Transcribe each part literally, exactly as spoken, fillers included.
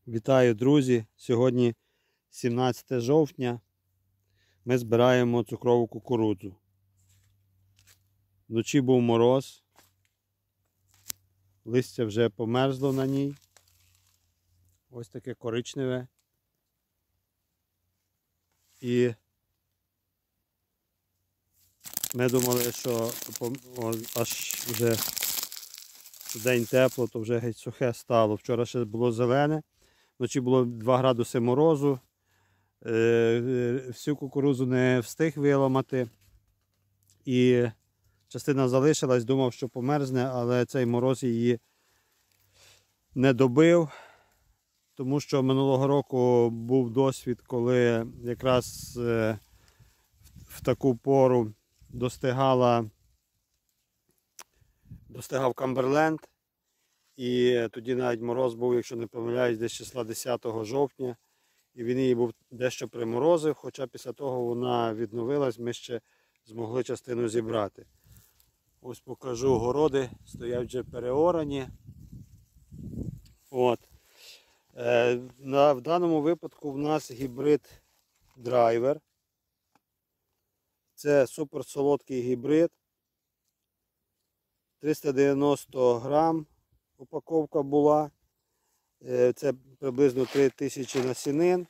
Вітаю, друзі! Сьогодні сімнадцяте жовтня. Ми збираємо цукрову кукурудзу. Вночі був мороз. Листя вже померзло на ній. Ось таке коричневе. І ми думали, що аж вже день тепло, то вже геть сухе стало. Вчора ще було зелене. Вночі було два градуси морозу, всю кукурудзу не встиг виламати і частина залишилась, думав, що померзне, але цей мороз її не добив, тому що минулого року був досвід, коли якраз в таку пору достигала, достигав Камберленд. І тоді навіть мороз був, якщо не помиляюсь, десь числа десятого жовтня. І він її був дещо приморозив, хоча після того вона відновилась, ми ще змогли частину зібрати. Ось покажу, городи стоять вже переорані. От. Е, на, в даному випадку в нас гібрид драйвер. Це суперсолодкий гібрид. триста дев'яносто грам. Упаковка була, це приблизно три тисячі насінин.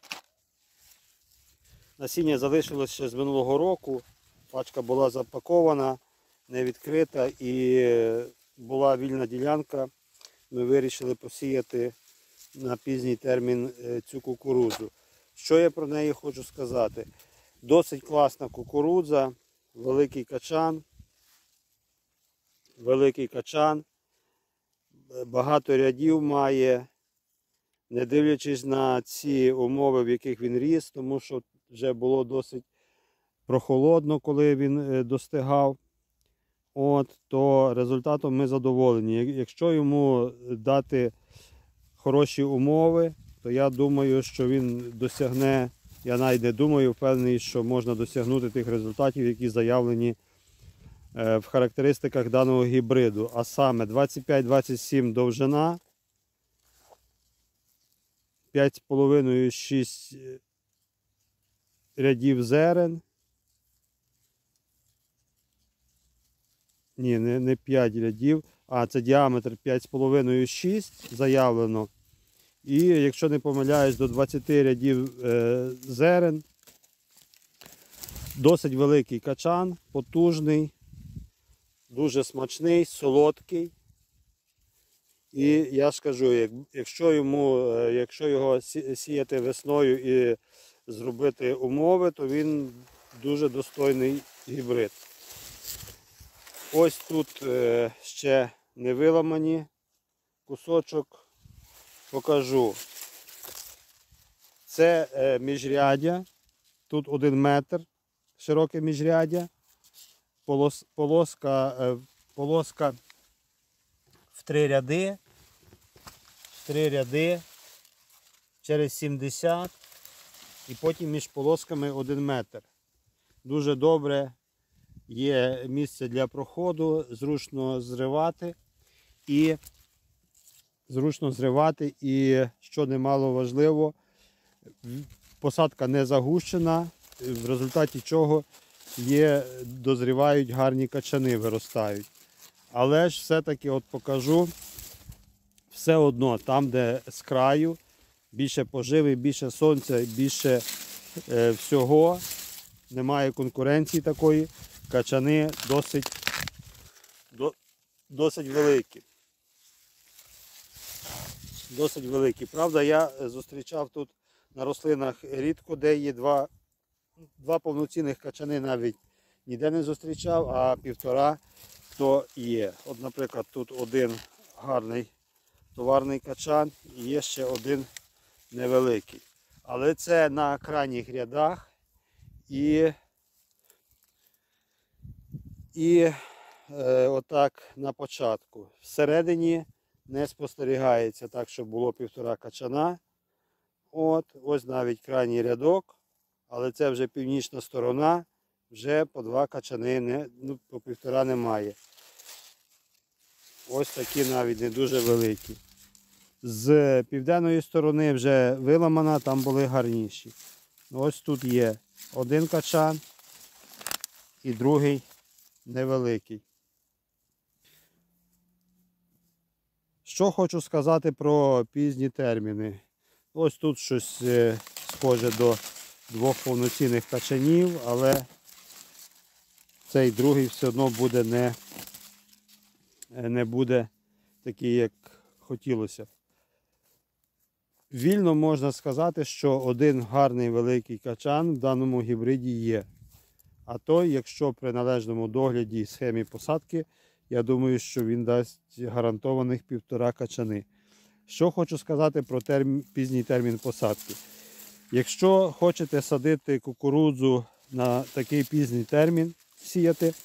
Насіння залишилось ще з минулого року, пачка була запакована, не відкрита і була вільна ділянка. Ми вирішили посіяти на пізній термін цю кукурудзу. Що я про неї хочу сказати? Досить класна кукурудза, великий качан, великий качан. Багато рядів має, не дивлячись на ці умови, в яких він ріс, тому що вже було досить прохолодно, коли він достигав. От, то результатом ми задоволені. Якщо йому дати хороші умови, то я думаю, що він досягне, я навіть не думаю, впевнений, що можна досягнути тих результатів, які заявлені в характеристиках даного гібриду, а саме двадцять п'ять двадцять сім довжина, п'ять з половиною - шість рядів зерен. Ні, не, не п'ять рядів, а це діаметр п'ять з половиною - шість заявлено. І якщо не помиляюсь, до двадцяти рядів е, зерен. Досить великий качан, потужний. Дуже смачний, солодкий. І я скажу, якщо йому, якщо його сіяти весною і зробити умови, то він дуже достойний гібрид. Ось тут ще не виламані кусочок, покажу. Це міжряддя, тут один метр широке міжряддя. Полос, полоска, полоска в три ряди, в три ряди через сімдесят і потім між полосками один метр. Дуже добре, є місце для проходу, зручно зривати і зручно зривати і, що немало важливо, посадка не загущена, в результаті чого є, дозрівають гарні качани, виростають. Але ж все-таки от покажу, все одно, там, де з краю, більше поживи, більше сонця, більше е, всього, немає конкуренції такої, качани досить, до, досить великі. Досить великі. Правда, я зустрічав тут на рослинах рідко, де є два Два повноцінних качани навіть ніде не зустрічав, а півтора то є. От, наприклад, тут один гарний товарний качан і є ще один невеликий. Але це на крайніх рядах і, і е, отак на початку. Всередині не спостерігається так, щоб було півтора качана. От, ось навіть крайній рядок. Але це вже північна сторона, вже по два качани, не, ну, по півтора немає. Ось такі навіть не дуже великі. З південної сторони вже виламана, там були гарніші. Ось тут є один качан і другий невеликий. Що хочу сказати про пізні терміни. Ось тут щось схоже до двох повноцінних качанів, але цей другий все одно буде не, не буде такий, як хотілося. Вільно можна сказати, що один гарний великий качан в даному гібриді є. А той, якщо при належному догляді і схемі посадки, я думаю, що він дасть гарантованих півтора качани. Що хочу сказати про термін, пізній термін посадки. Якщо хочете садити кукурудзу на такий пізній термін, сіяти,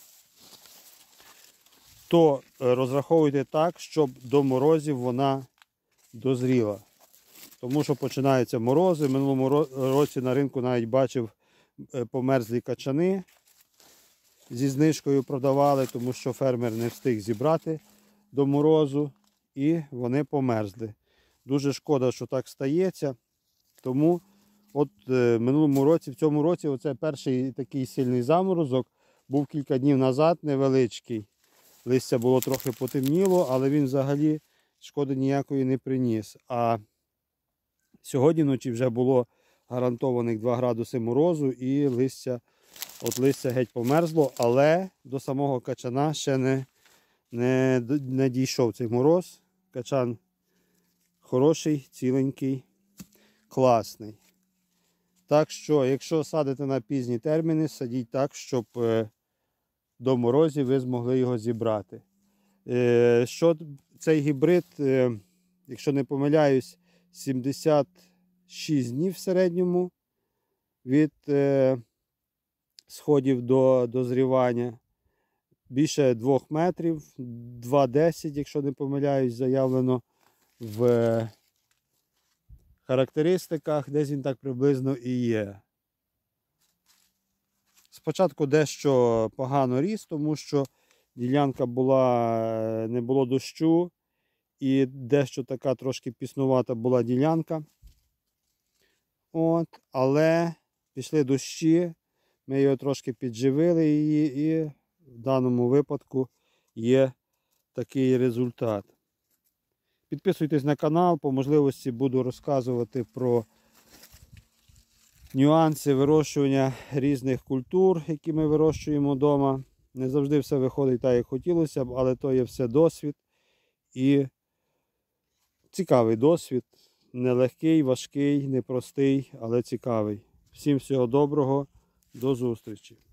то розраховуйте так, щоб до морозів вона дозріла. Тому що починаються морози. В минулому році на ринку навіть бачив померзлі качани. Зі знижкою продавали, тому що фермер не встиг зібрати до морозу і вони померзли. Дуже шкода, що так стається. Тому от в минулому році, в цьому році, оце перший такий сильний заморозок був кілька днів назад, невеличкий. Листя було трохи потемніло, але він взагалі шкоди ніякої не приніс. А сьогодні вночі вже було гарантованих два градуси морозу і листя, от листя геть померзло, але до самого качана ще не, не, не дійшов цей мороз. Качан хороший, ціленький, класний. Так що, якщо садите на пізні терміни, садіть так, щоб до морозів ви змогли його зібрати. Що цей гібрид, якщо не помиляюсь, сімдесят шість днів в середньому від сходів до дозрівання. Більше двох метрів, два десять, якщо не помиляюсь, заявлено в характеристиках, десь він так приблизно і є. Спочатку дещо погано ріс, тому що ділянка була, не було дощу і дещо така трошки піснувата була ділянка. От, але пішли дощі, ми його трошки підживили її і в даному випадку є такий результат. Підписуйтесь на канал, по можливості буду розказувати про нюанси вирощування різних культур, які ми вирощуємо вдома. Не завжди все виходить так, як хотілося б, але то є все досвід. І цікавий досвід. Нелегкий, важкий, непростий, але цікавий. Всім всього доброго, до зустрічі.